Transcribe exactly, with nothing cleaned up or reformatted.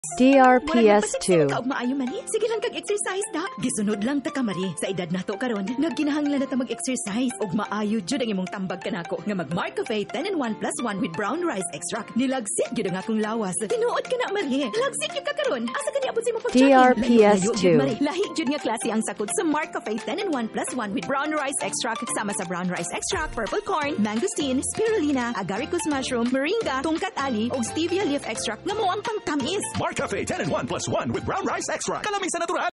D R P S two. Kaog maayo man eh. Sige lang kag exercise da. Gisunod lang ta ka mari. Sa edad nato karon, nagkinahanglan na ta mag-exercise og maayo jud ang imong tambag kanako nga mag Markcafe ten in one plus one with brown rice extract. Nilagsit jud ang akong lawas. Tinuod ka na mari. Lagsit jud ka karon. Asa kani abot sa imong D R P S two. Lahi jud nga klase ang sakot sa Markcafe ten in one plus one with brown rice extract sama sa brown rice extract, purple corn, mangosteen, spirulina, agaricus mushroom, moringa, tungkat ali ug stevia leaf extract nga mao ang pangtamis. Markcafe ten in one plus one with brown rice extract. Kalamin sa natural.